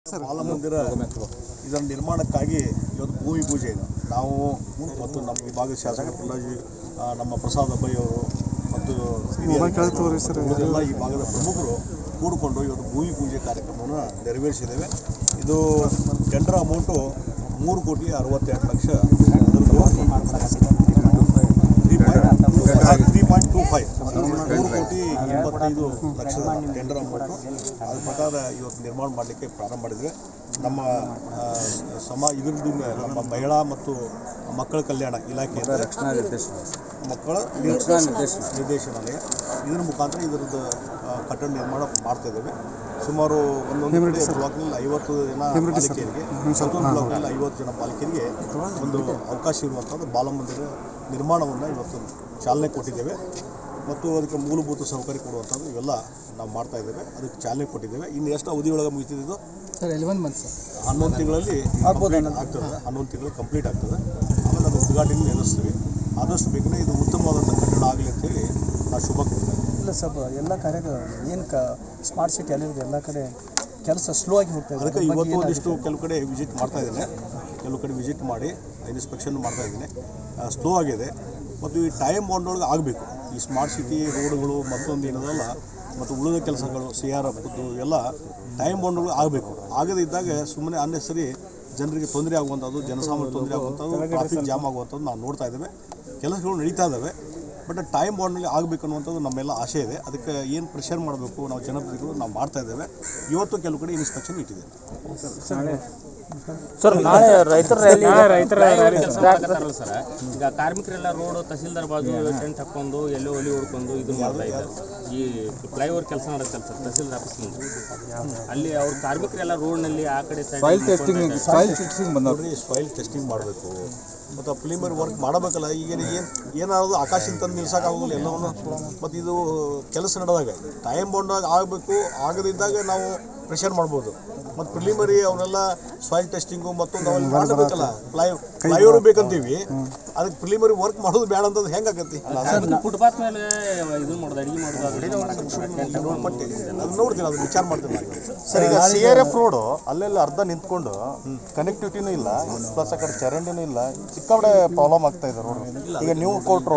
ಬಾಲ ಮಂದಿರ ಇದರ ನಿರ್ಮಾಣಕ್ಕಾಗಿ ಇವತ್ತು ಭೂಮಿ ಪೂಜೆ ಇದೆ. ನಾವು ಮತ್ತು ನಮ್ಮ ವಿಭಾಗದ ಶಾಸಕ ನಮ್ಮ ಪ್ರಸಾದ್ ಅಬ್ಬಯ್ಯ ಅವರು ಮತ್ತು ಎಲ್ಲ ಈ ಭಾಗದ ಪ್ರಮುಖರು ಕೂಡಿಕೊಂಡು ಇವತ್ತು ಭೂಮಿ ಪೂಜೆ ಕಾರ್ಯಕ್ರಮವನ್ನು ನೆರವೇರಿಸಿದ್ದೇವೆ. ಇದು ಟೆಂಡರ್ ಅಮೌಂಟು 3,62,00,000 3,25,00,000 ಟೆಂಡರ್ ಅಮೌಂಟು. ಅದ್ರ ಪ್ರಕಾರ ಇವತ್ತು ನಿರ್ಮಾಣ ಮಾಡಲಿಕ್ಕೆ ಪ್ರಾರಂಭ ಮಾಡಿದರೆ ನಮ್ಮ ನಮ್ಮ ಮಹಿಳಾ ಮತ್ತು ಮಕ್ಕಳ ಕಲ್ಯಾಣ ಇಲಾಖೆ ಮಕ್ಕಳ ನಿರ್ದೇಶನಾಲಯ ಇದರ ಮುಖಾಂತರ ಇದರದ್ದು ಕಟ್ಟಡ ನಿರ್ಮಾಣ ಮಾಡ್ತಾ ಇದ್ದೇವೆ. ಸುಮಾರು ಒಂದೊಂದು ಬ್ಲಾಕ್ನಲ್ಲಿ 50 ಜನ ಪಾಲಿಕೆಯರಿಗೆ, ಮತ್ತೊಂದು ಬ್ಲಾಕ್ನಲ್ಲಿ 50 ಜನ ಪಾಲಿಕೆಯರಿಗೆ ಒಂದು ಅವಕಾಶ ಇರುವಂಥದ್ದು ಬಾಲಮಂದಿರ ನಿರ್ಮಾಣವನ್ನು ಇವತ್ತು ಚಾಲನೆ ಕೊಟ್ಟಿದ್ದೇವೆ. ಮತ್ತು ಅದಕ್ಕೆ ಮೂಲಭೂತ ಸೌಕರ್ಯ ಕೊಡುವಂಥದ್ದು ಇವೆಲ್ಲ ನಾವು ಮಾಡ್ತಾ ಇದ್ದೇವೆ. ಅದಕ್ಕೆ ಚಾಲನೆ ಕೊಟ್ಟಿದ್ದೇವೆ. ಇನ್ನು ಎಷ್ಟು ಅವಧಿಯೊಳಗೆ ಮುಗಿತಿದ್ದು ಸರ್ 11 ಮಂತ್ ಸರ್ 11 ತಿಂಗಳಲ್ಲಿ ಆಗ್ತದೆ. 11 ತಿಂಗಳು ಕಂಪ್ಲೀಟ್ ಆಗ್ತದೆ. ಆಮೇಲೆ ಅದು ಉದ್ಘಾಟನೆ ನಡೆಸ್ತೀವಿ. ಆದಷ್ಟು ಬೇಗನೆ ಇದು ಉತ್ತಮವಾದಂಥ ಕಟ್ಟಡ ಆಗಲಿ ಅಂತೇಳಿ ನಾವು ಶುಭ ಕೊಡ್ತೇವೆ. ಇಲ್ಲ ಸ್ವಲ್ಪ ಎಲ್ಲ ಕಾರ್ಯ ಏನು ಸ್ಮಾರ್ಟ್ ಸಿಟಿ ಅಲ್ಲಿರೋದು ಎಲ್ಲ ಕಡೆ ಕೆಲಸ ಸ್ಲೋ ಆಗಿ ಹೋಗ್ತಾ ಇದೆ. ಅದಕ್ಕೆ ಇವತ್ತು ಒಂದಿಷ್ಟು ಕೆಲವು ಕಡೆ ವಿಸಿಟ್ ಮಾಡ್ತಾ ಇದ್ದೇನೆ. ಕೆಲವು ಕಡೆ ವಿಸಿಟ್ ಮಾಡಿ ಇನ್ಸ್ಪೆಕ್ಷನ್ ಮಾಡ್ತಾ ಇದ್ದೀನಿ. ಸ್ಲೋ ಆಗಿದೆ ಮತ್ತು ಈ ಟೈಮ್ ಬಾಂಡೊಳಗೆ ಆಗಬೇಕು. ಈ ಸ್ಮಾರ್ಟ್ ಸಿಟಿ ರೋಡ್ಗಳು ಮತ್ತೊಂದು ಏನದಲ್ಲ ಮತ್ತು ಉಳಿದ ಕೆಲಸಗಳು CRF ಎಲ್ಲ ಟೈಮ್ ಬಾಂಡೊಳಗೆ ಆಗಬೇಕು. ಆಗದೇ ಇದ್ದಾಗ ಸುಮ್ಮನೆ ಅನ್ನೆಸರಿ ಜನರಿಗೆ ತೊಂದರೆ ಆಗುವಂಥದ್ದು, ಜನಸಾಮಾನ್ಯ ತೊಂದರೆ ಆಗುವಂಥದ್ದು, ಟ್ರಾಫಿಕ್ ಜಾಮ್ ಆಗುವಂಥದ್ದು ನಾವು ನೋಡ್ತಾ ಇದ್ದೇವೆ. ಕೆಲಸಗಳು ನಡೀತಾ ಇದ್ದಾವೆ. ಬಟ್ ಟೈಮ್ ಬಾಂಡ್ನಲ್ಲಿ ಆಗಬೇಕು ಅನ್ನುವಂಥದ್ದು ನಮ್ಮೆಲ್ಲ ಆಶೆ ಇದೆ. ಅದಕ್ಕೆ ಏನು ಪ್ರೆಷರ್ ಮಾಡಬೇಕು ನಾವು ಜನಪ್ರತಿನಿಧಿಗಳು ನಾವು ಮಾಡ್ತಾ ಇದ್ದೇವೆ. ಇವತ್ತು ಕೆಲವು ಕಡೆ ಇನ್ಸ್ಪೆಕ್ಷನ್ ಇಟ್ಟಿದ್ದೇವೆ. ಸರ್ ನಾಳೆ ರೈತರ ಸರ್ ಈಗ ಕಾರ್ಮಿಕರೆಲ್ಲ ರೋಡ್ ತಹಸೀಲ್ದಾರ್ ಬಾಜು ಟೆಂಟ್ ಹಾಕೊಂಡು ಎಲ್ಲೋ ಒಲಿ ಹೊಡ್ಕೊಂಡು ಇದು ಮಾಡ್ತಾ ಇದ್ದಾರೆ. ಈ ಫ್ಲೈಓವರ್ ಕೆಲಸ ನಡೆಸ್ತಾರೆ ಸರ್ ತಹಸೀಲ್ದಾರ್ ಆಫೀಸ್ ಮುಂದೆ. ಅಲ್ಲಿ ಅವ್ರ ಕಾರ್ಮಿಕರೆಲ್ಲ ರೋಡ್ನಲ್ಲಿ ಆ ಕಡೆ ಸಾಯಿಲ್ ಟೆಸ್ಟಿಂಗ್ ಮಾಡಬೇಕು ಮತ್ತು ಪ್ರಿಲಿಮಿನರಿ ವರ್ಕ್ ಮಾಡಬೇಕಲ್ಲ. ಈಗ ಏನಾದ್ರು ಆಕಾಶದಿಂದ ತಂದು ನಿಲ್ಸೋಕ್ಕಾಗೋದಿಲ್ಲ ಎಲ್ಲವನ್ನು. ಮತ್ತು ಇದು ಕೆಲಸ ನಡೆದಾಗ ಟೈಮ್ ಬಾಂಡಾಗ ಆಗಬೇಕು. ಆಗದಿದ್ದಾಗ ನಾವು ಪ್ರೆಷರ್ ಮಾಡ್ಬೋದು. ಮತ್ತು ಪ್ರಿಲಿಮಿನರಿ ಅವನ್ನೆಲ್ಲ ಸಾಯಿಲ್ ಟೆಸ್ಟಿಂಗು ಮತ್ತೊಂದು ಅವಲ್ಲಿ ಮಾಡಬೇಕಲ್ಲ. ಫ್ಲೈಓವರ್ ಬೇಕಂತೀವಿ, ಅದಕ್ಕೆ ಪ್ರಿಲಿಮಿನರಿ ವರ್ಕ್ ಮಾಡೋದು ಬೇಡ ಅಂತಂದು ಹೆಂಗಾಗತ್ತೆ? ಫುಟ್ಪಾತ್ ಮೇಲೆ ಇದು ಮಾಡೋದು ಅಡುಗೆ ಮಾಡೋದು ಅದು ನೋಡ್ತೀನಿ, ಅದನ್ನು ವಿಚಾರ ಮಾಡ್ತೀನಿ ನಾನು. ಸರ್ ಈಗ CRF ರೋಡು ಅಲ್ಲೆಲ್ಲ ಅರ್ಧ ನಿಂತ್ಕೊಂಡು ಕನೆಕ್ಟಿವಿಟಿನೂ ಇಲ್ಲ, ಪ್ಲಸ್ ಆ ಕಡೆ ಚರಂಡಿನೂ ಇಲ್ಲ, ಸಿಕ್ಕಾಪಟ್ಟೆ ಪ್ರಾಬ್ಲಮ್ ಆಗ್ತಾ ಇದೆ ರೋಡ್. ಈಗ ನ್ಯೂ ಕೋರ್ಟ್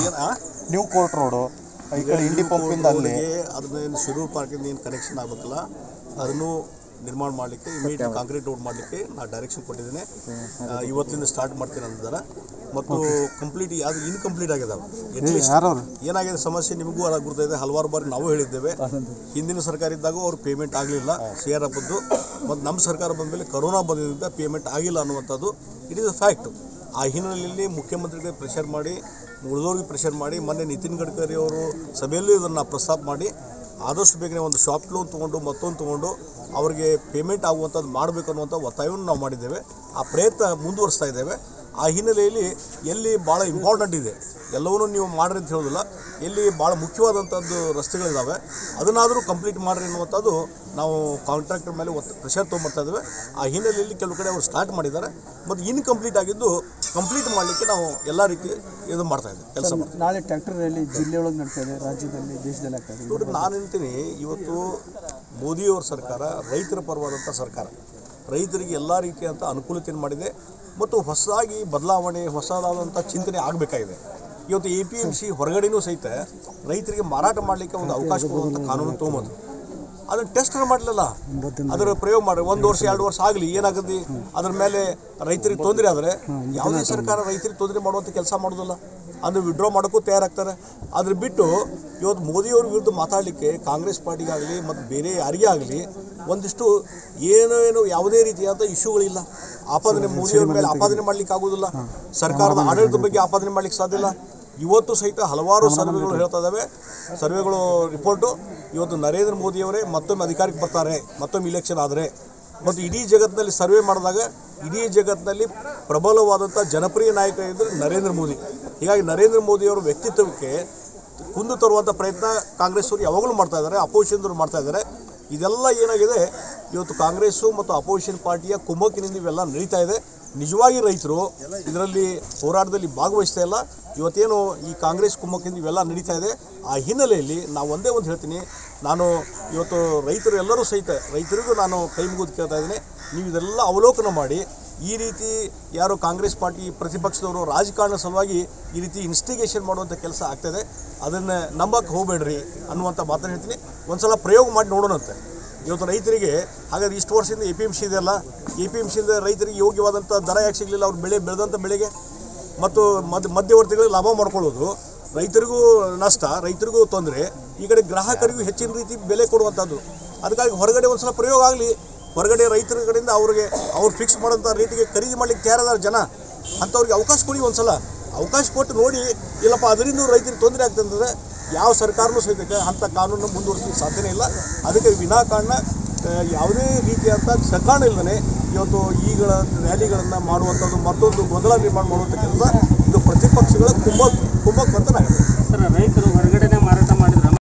ರೋಡು ಈ ಕಡೆ ಇಂಡಿ ಪಂಪಿಂದ ಅಲ್ಲಿ ಅದನ್ನ ಶಿರೂರು ಪಾರ್ಕಿಂದ ಏನು ಕನೆಕ್ಷನ್ ಆಗಬೇಕಲ್ಲ ಅದನ್ನು ನಿರ್ಮಾಣ ಮಾಡಲಿಕ್ಕೆ ಇಮಿಡಿಯೇಟ್ ಕಾಂಕ್ರೀಟ್ ರೋಡ್ ಮಾಡಲಿಕ್ಕೆ ನಾನು ಡೈರೆಕ್ಷನ್ ಕೊಟ್ಟಿದ್ದೇನೆ. ಇವತ್ತಿಂದ ಸ್ಟಾರ್ಟ್ ಮಾಡ್ತೀನಿ ಅಂದಿದ್ದಾರೆ. ಮತ್ತು ಕಂಪ್ಲೀಟ್ ಅದು ಇನ್ಕಂಪ್ಲೀಟ್ ಆಗಿದ್ದಾವೆ. ಎಟ್ಲೀಸ್ಟ್ ಏನಾಗಿದೆ ಸಮಸ್ಯೆ ನಿಮಗೂ ಗುರ್ತಾಯಿದೆ. ಹಲವಾರು ಬಾರಿ ನಾವು ಹೇಳಿದ್ದೇವೆ. ಹಿಂದಿನ ಸರ್ಕಾರ ಇದ್ದಾಗ ಅವ್ರು ಪೇಮೆಂಟ್ ಆಗಲಿಲ್ಲ CRFದ್ದು. ಮತ್ತು ನಮ್ಮ ಸರ್ಕಾರ ಬಂದ ಮೇಲೆ ಕರೋನಾ ಬಂದಿದ್ದರಿಂದ ಪೇಮೆಂಟ್ ಆಗಿಲ್ಲ ಅನ್ನುವಂಥದ್ದು ಇಟ್ ಈಸ್ ಅ ಫ್ಯಾಕ್ಟು. ಆ ಹಿನ್ನೆಲೆಯಲ್ಲಿ ಮುಖ್ಯಮಂತ್ರಿಗೆ ಪ್ರೆಷರ್ ಮಾಡಿ, ಉಳಿದವ್ರಿಗೆ ಪ್ರೆಷರ್ ಮಾಡಿ, ಮೊನ್ನೆ ನಿತಿನ್ ಗಡ್ಕರಿ ಅವರು ಸಭೆಯಲ್ಲೂ ಇದನ್ನು ಪ್ರಸ್ತಾಪ ಮಾಡಿ ಆದಷ್ಟು ಬೇಗನೆ ಒಂದು ಶಾಪ್ ಲೋನ್ ತೊಗೊಂಡು ಮತ್ತೊಂದು ತೊಗೊಂಡು ಅವರಿಗೆ ಪೇಮೆಂಟ್ ಆಗುವಂಥದ್ದು ಮಾಡಬೇಕು ಅನ್ನುವಂಥ ಒತ್ತಾಯವನ್ನು ನಾವು ಮಾಡಿದ್ದೇವೆ. ಆ ಪ್ರಯತ್ನ ಮುಂದುವರಿಸ್ತಾ ಇದ್ದೇವೆ. ಆ ಹಿನ್ನೆಲೆಯಲ್ಲಿ ಎಲ್ಲಿ ಭಾಳ ಇಂಪಾರ್ಟೆಂಟ್ ಇದೆ ಎಲ್ಲವನ್ನೂ ನೀವು ಮಾಡಿರಿ ಅಂತ ಹೇಳೋದಿಲ್ಲ. ಎಲ್ಲಿ ಭಾಳ ಮುಖ್ಯವಾದಂಥದ್ದು ರಸ್ತೆಗಳಿದ್ದಾವೆ ಅದನ್ನಾದರೂ ಕಂಪ್ಲೀಟ್ ಮಾಡಿರಿ ಅನ್ನುವಂಥದ್ದು ನಾವು ಕಾಂಟ್ರಾಕ್ಟರ್ ಮೇಲೆ ಪ್ರೆಷರ್ ತೊಗೊಂಬರ್ತಾ ಇದ್ದೇವೆ. ಆ ಹಿನ್ನೆಲೆಯಲ್ಲಿ ಕೆಲವು ಕಡೆ ಅವರು ಸ್ಟಾರ್ಟ್ ಮಾಡಿದ್ದಾರೆ. ಮತ್ತು ಇನ್ಕಂಪ್ಲೀಟ್ ಆಗಿದ್ದು ಕಂಪ್ಲೀಟ್ ಮಾಡಲಿಕ್ಕೆ ನಾವು ಎಲ್ಲ ರೀತಿ ಇದು ಮಾಡ್ತಾಯಿದ್ದೇವೆ, ಕೆಲಸ ಮಾಡ್ತೀವಿ. ನಾಳೆ ಟ್ರ್ಯಾಕ್ಟರ್ ರ್ಯಾಲಿ ಜಿಲ್ಲೆಯೊಳಗೆ ನಡ್ತಾ ಇದೆ, ರಾಜ್ಯದಲ್ಲಿ, ದೇಶದಲ್ಲಿ ಆಗ್ತಾ ಇದೆ. ನೋಡಿ, ನಾನು ಹೇಳ್ತೀನಿ, ಇವತ್ತು ಮೋದಿಯವರ ಸರ್ಕಾರ ರೈತರ ಪರವಾದಂಥ ಸರ್ಕಾರ. ರೈತರಿಗೆ ಎಲ್ಲ ರೀತಿಯಂಥ ಅನುಕೂಲತೆಯನ್ನು ಮಾಡಿದೆ ಮತ್ತು ಹೊಸದಾಗಿ ಬದಲಾವಣೆ, ಹೊಸದಾದಂಥ ಚಿಂತನೆ ಆಗಬೇಕಾಗಿದೆ. ಇವತ್ತು APMC ಹೊರಗಡೆನೂ ಸಹಿತ ರೈತರಿಗೆ ಮಾರಾಟ ಮಾಡಲಿಕ್ಕೆ ಒಂದು ಅವಕಾಶ ಕೊಡುವಂಥ ಕಾನೂನು ತೊಗೊಂಬಂದು ಅದನ್ನು ಟೆಸ್ಟನ್ನು ಮಾಡಲಿಲ್ಲ. ಅದರ ಪ್ರಯೋಗ ಮಾಡಿ 1 ವರ್ಷ 2 ವರ್ಷ ಆಗಲಿ, ಏನಾಗುತ್ತೆ ಅದ್ರ ಮೇಲೆ ರೈತರಿಗೆ ತೊಂದರೆ ಆದರೆ ಯಾವುದೇ ಸರ್ಕಾರ ರೈತರಿಗೆ ತೊಂದರೆ ಮಾಡುವಂಥ ಕೆಲಸ ಮಾಡೋದಿಲ್ಲ. ಅದನ್ನು ವಿಡ್ರಾ ಮಾಡೋಕ್ಕೂ ತಯಾರಾಗ್ತಾರೆ. ಅದ್ರ ಬಿಟ್ಟು ಇವತ್ತು ಮೋದಿಯವ್ರ ವಿರುದ್ಧ ಮಾತಾಡಲಿಕ್ಕೆ ಕಾಂಗ್ರೆಸ್ ಪಾರ್ಟಿಗಾಗಲಿ ಮತ್ತು ಬೇರೆ ಯಾರಿಗೇ ಆಗಲಿ ಒಂದಿಷ್ಟು ಏನೋ ಯಾವುದೇ ರೀತಿಯಾದ ಇಶ್ಯೂಗಳಿಲ್ಲ. ಆಪಾದನೆ ಮೋದಿಯವ್ರ ಮೇಲೆ ಆಪಾದನೆ ಮಾಡಲಿಕ್ಕೆ ಆಗೋದಿಲ್ಲ. ಸರ್ಕಾರದ ಆಡಳಿತದ ಬಗ್ಗೆ ಆಪಾದನೆ ಮಾಡಲಿಕ್ಕೆ ಸಾಧ್ಯ ಇಲ್ಲ. ಇವತ್ತು ಸಹಿತ ಹಲವಾರು ಸರ್ವೆಗಳು ಹೇಳ್ತಾ ಇದ್ದಾವೆ. ಸರ್ವೆಗಳು ರಿಪೋರ್ಟು ಇವತ್ತು ನರೇಂದ್ರ ಮೋದಿಯವರೇ ಮತ್ತೊಮ್ಮೆ ಅಧಿಕಾರಕ್ಕೆ ಬರ್ತಾರೆ, ಮತ್ತೊಮ್ಮೆ ಇಲೆಕ್ಷನ್ ಆದರೆ. ಮತ್ತು ಇಡೀ ಜಗತ್ತಿನಲ್ಲಿ ಸರ್ವೆ ಮಾಡಿದಾಗ ಇಡೀ ಜಗತ್ತಿನಲ್ಲಿ ಪ್ರಬಲವಾದಂಥ ಜನಪ್ರಿಯ ನಾಯಕ ಇದ್ದರೆ ನರೇಂದ್ರ ಮೋದಿ. ಹೀಗಾಗಿ ನರೇಂದ್ರ ಮೋದಿಯವರ ವ್ಯಕ್ತಿತ್ವಕ್ಕೆ ಕುಂದು ತರುವಂಥ ಪ್ರಯತ್ನ ಕಾಂಗ್ರೆಸ್ಸವರು ಯಾವಾಗಲೂ ಮಾಡ್ತಾ ಇದ್ದಾರೆ, ಅಪೋಸಿಷನ್ದವರು ಮಾಡ್ತಾ ಇದ್ದಾರೆ. ಇದೆಲ್ಲ ಏನಾಗಿದೆ ಇವತ್ತು ಕಾಂಗ್ರೆಸ್ಸು ಮತ್ತು ಅಪೋಸಿಷನ್ ಪಾರ್ಟಿಯ ಕುಮ್ಮಕ್ಕಿನಿಂದ ಇವೆಲ್ಲ ನಡೀತಾ ಇದೆ. ನಿಜವಾಗಿ ರೈತರು ಇದರಲ್ಲಿ ಹೋರಾಟದಲ್ಲಿ ಭಾಗವಹಿಸ್ತಾ ಇಲ್ಲ. ಇವತ್ತೇನು ಈ ಕಾಂಗ್ರೆಸ್ ಕುಮ್ಮಕ್ಕಿಂದ ಇವೆಲ್ಲ ನಡೀತಾ ಇದೆ, ಆ ಹಿನ್ನೆಲೆಯಲ್ಲಿ ನಾವು ಒಂದೇ ಒಂದು ಹೇಳ್ತೀನಿ, ನಾನು ಇವತ್ತು ರೈತರು ಎಲ್ಲರೂ ಸಹಿತ ರೈತರಿಗೂ ನಾನು ಕೈ ಮುಗಿದು ಕೇಳ್ತಾ ಇದ್ದೀನಿ, ನೀವು ಇದೆಲ್ಲ ಅವಲೋಕನ ಮಾಡಿ ಈ ರೀತಿ ಯಾರು ಕಾಂಗ್ರೆಸ್ ಪಾರ್ಟಿ ಪ್ರತಿಪಕ್ಷದವರು ರಾಜಕಾರಣ ಸಲುವಾಗಿ ಈ ರೀತಿ ಇನ್ಸ್ಟಿಗೇಷನ್ ಮಾಡುವಂಥ ಕೆಲಸ ಆಗ್ತಾಯಿದೆ, ಅದನ್ನು ನಂಬಕ್ಕೆ ಹೋಗಬೇಡ್ರಿ ಅನ್ನುವಂಥ ಮಾತನ್ನು ಹೇಳ್ತೀನಿ. ಒಂದು ಸಲ ಪ್ರಯೋಗ ಮಾಡಿ ನೋಡೋಣಂತೆ. ಇವತ್ತು ರೈತರಿಗೆ ಹಾಗಾದ್ರೆ ಇಷ್ಟು ವರ್ಷದಿಂದ APMC ಇದೆಯಲ್ಲ, APMCಯಿಂದ ರೈತರಿಗೆ ಯೋಗ್ಯವಾದಂಥ ದರ ಯಾಕೆ ಸಿಗಲಿಲ್ಲ? ಅವ್ರು ಬೆಳೆದಂಥ ಬೆಳೆಗೆ ಮತ್ತು ಮಧ್ಯವರ್ತಿಗಳಿಗೆ ಲಾಭ ಮಾಡ್ಕೊಳ್ಳೋದು, ರೈತರಿಗೂ ನಷ್ಟ, ರೈತರಿಗೂ ತೊಂದರೆ, ಈ ಕಡೆ ಗ್ರಾಹಕರಿಗೂ ಹೆಚ್ಚಿನ ರೀತಿ ಬೆಲೆ ಕೊಡುವಂಥದ್ದು. ಅದಕ್ಕಾಗಿ ಹೊರಗಡೆ ಒಂದು ಸಲ ಪ್ರಯೋಗ ಆಗಲಿ, ಹೊರಗಡೆ ರೈತರ ಕಡೆಯಿಂದ ಅವ್ರು ಫಿಕ್ಸ್ ಮಾಡೋಂಥ ರೇಟಿಗೆ ಖರೀದಿ ಮಾಡಲಿಕ್ಕೆ ತಯಾರಾದ ಜನ ಅಂಥವ್ರಿಗೆ ಅವಕಾಶ ಕೊಡಿ. ಒಂದು ಸಲ ಅವಕಾಶ ಕೊಟ್ಟು ನೋಡಿ, ಇಲ್ಲಪ್ಪ ಅದರಿಂದ ರೈತರಿಗೆ ತೊಂದರೆ ಆಗ್ತಂದ್ರೆ ಯಾವ ಸರ್ಕಾರನೂ ಸಹಿತ ಅಂಥ ಕಾನೂನು ಮುಂದುವರಿಸಲಿಕ್ಕೆ ಸಾಧ್ಯನೇ ಇಲ್ಲ. ಅದಕ್ಕೆ ವಿನಾಕಾರಣ ಯಾವುದೇ ರೀತಿಯಾದಂಥ ಸಕಾರಣ ಇಲ್ಲದೇ ಇವತ್ತು ಈಗಳ ರ್ಯಾಲಿಗಳನ್ನು ಮಾಡುವಂಥದ್ದು, ಮತ್ತೊಂದು ಗೊಂದಲ ನಿರ್ಮಾಣ ಮಾಡುವಂಥ ಕೆಲಸ ಇದು ಪ್ರತಿಪಕ್ಷಗಳ ಕುಂಭಕ್ಕೆ ಬಂತನಾಗಿದೆ. ಸರ್, ರೈತರು ಹೊರಗಡೆ